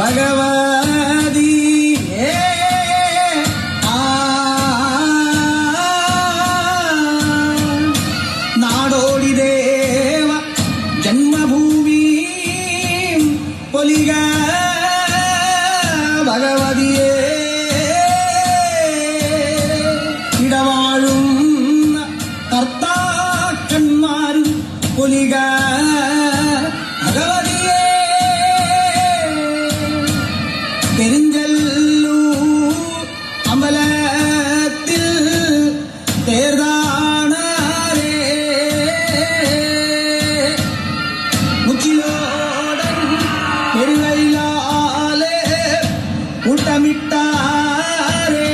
ഭഗവതിയേ നാടോടി ദേവ ജന്മഭൂമി പൊലിക ഭഗവതിയേ ഇടവാഴും കർത്താക്കന്മാരും പൊലിക ഭഗവതിയേ പെരിഞ്ചല്ലൂ അമ്പലത്തിൽ തേർതാണാരേ മുച്ചിലോടൻ പെരുവയിലാലേ കൂട്ടമിട്ടാരേ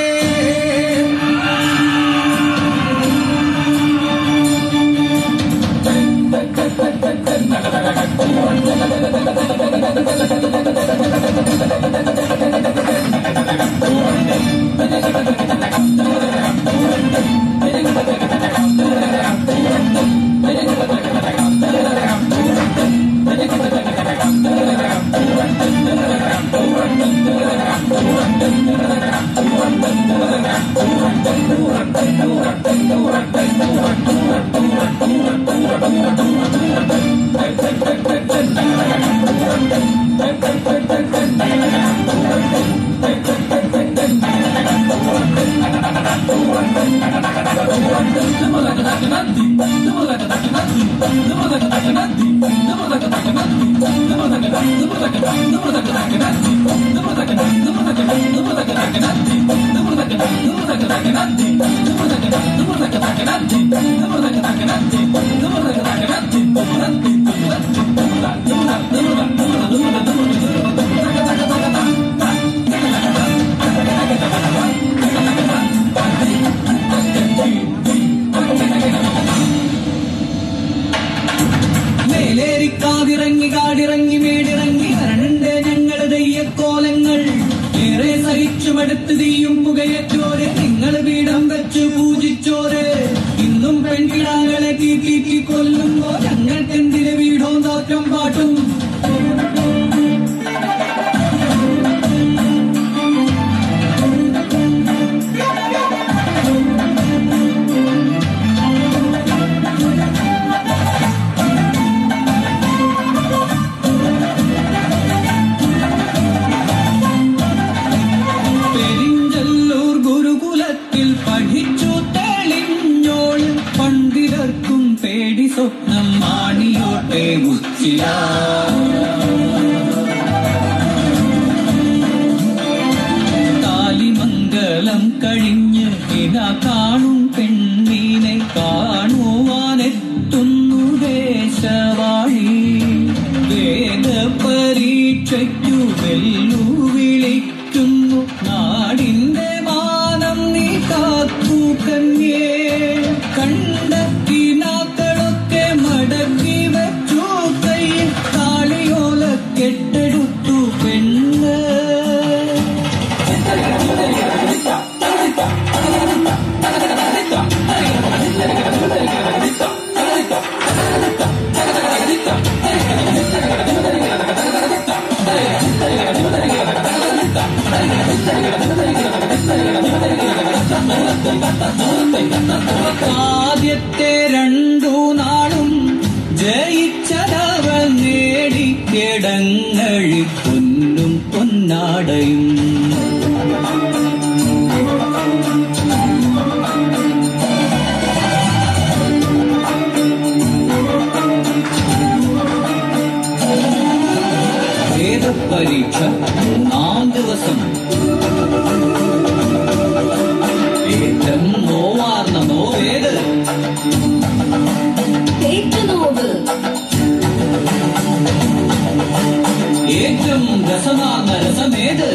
മേലേരിക്കാതിറങ്ങി കാടിറങ്ങി മേടിറങ്ങി വരണുണ്ട് ഞങ്ങൾ ദയ്യക്കോലങ്ങൾ ഏറെ സഹിച്ചുമെടുത്ത് തീയും പുകയറ്റോരെ നിങ്ങൾ പീഠം വെച്ച് പൂജിച്ചോര് ഇന്നും പെൺകിടാങ്ങളെ തീറ്റി കൊല്ലുമ്പോ ഞങ്ങൾക്കെന്തിന് വീടോ തോറ്റം പാട്ടും സ്വപ്നം മാണിയോട്ടെ ഉച്ചില താലിമംഗലം കഴിഞ്ഞ് ഇതാ കാണും പെണ്ണീനെ കാണുവാനെത്തുന്നു ദേശവാഴി വേദ പരീക്ഷയ്ക്കു വെല്ലുവിളിക്കുന്നു നാടിന്റെ മാനം നീ കാത്തു കന്യേ കണ്ട മടക്കി വെച്ചു കയ്യിൽ താളിയോല കെട്ടെടുത്തു പെണ്ണ് ആദ്യത്തെ രണ്ടു നാളും ജയിച്ചതവൾ നേടിക്കിടങ്ങഴി പൊന്നും പൊന്നാടയും വേദപരീക്ഷ 3 ദിവസം ഏറ്റവും നോവാർന്ന നോവേത് ഏറ്റവും രസമാർന്ന രസമേത്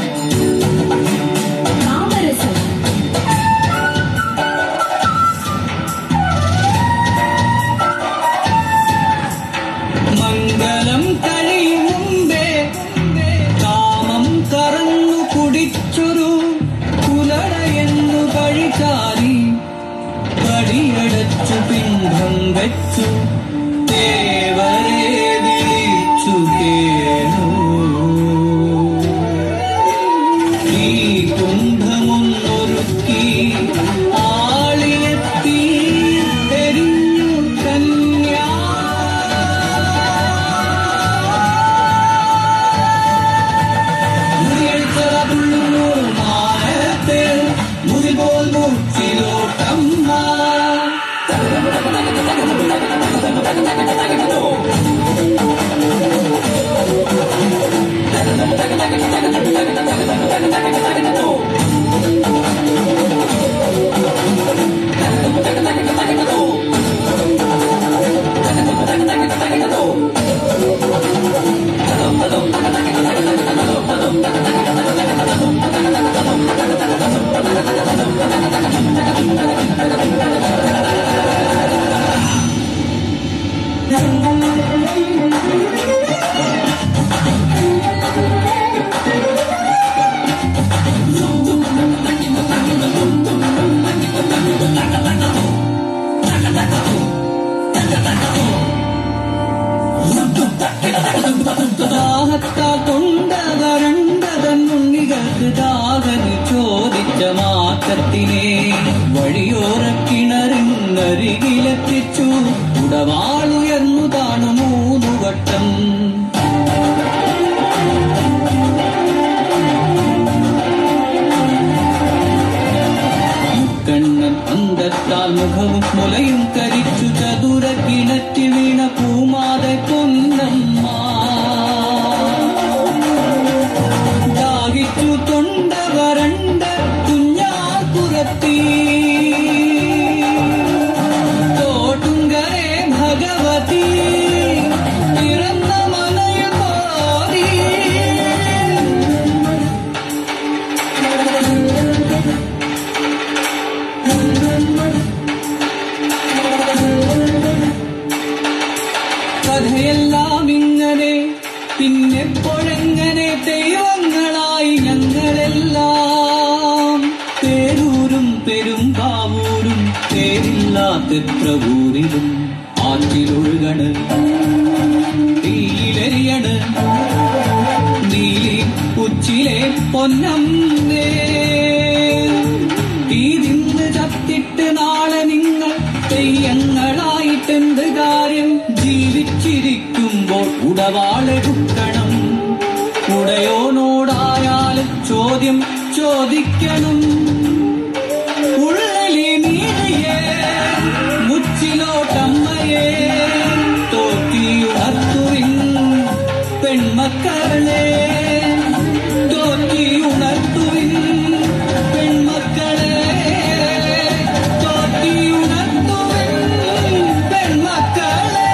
മംഗലം കഴിയും മുമ്പേ കാമം കറന്നു കുടിച്ചൊരു കുലടയെന്നു കഴിക്കാരി കടിയടച്ചു പിണ്ഡം വെച്ചു ദേവരെ വിളിച്ചു കേണു ക്ഷാമത്താൽ തൊണ്ട വരണ്ടതൻ ഉണ്ണികൾക്ക് ദാഹന് ചോദിച്ച മാറ്റത്തിനെ വഴിയോര കിണറിനരികിലെത്തിച്ചു. ഉടവാളുയർന്നു താണു 3 വട്ടം. മുക്കണ്ണൻ അന്തത്താൽ മുഖവും മുലയും കരിച്ചു. ചതുര കിണറ്റി വീണ പൂമാതെ പൊന്നമ്മ ദാഹിച്ചു തൊണ്ട വരണ്ട കുഞ്ഞാൽ പുറത്തി. തോട്ടുങ്കരെ ഭഗവതി പിറന്ന മനയിൽ പാടി. കഥയെല്ലാം ഇങ്ങനെ പിന്നെപ്പോഴെങ്ങനെ ദൈവങ്ങളായി ഞങ്ങളെല്ലാം. പേരൂരും പെരുമ്പാവൂരും പേരില്ലാത്തെത്ര ഊരിലും ആറ്റിലൊഴുകണ് തീയിലെറിയണ് നീലി ഉച്ചിലെ പൊന്നമ്മേ. തീ തിന്ന് ചത്തിട്ട് നാളെ നിങ്ങൾ തെയ്യങ്ങളായിട്ടെന്ത് കാര്യം? ജീവിച്ചിരിക്കുമ്പോൾ ഉടവാളെടുക്കണം. ഉടയോനോടായാലും ചോദ്യം ചോദിക്കണം. ഉള്ളലി നീയെ മുച്ചിലോട്ടമ്മയെ തോറ്റിയുണർത്തുവിൻ പെൺമക്കളെ. തോറ്റിയുണർത്തുവിൻ പെൺമക്കളെ. തോറ്റിയുണർത്തുവിൻ പെൺമക്കളെ.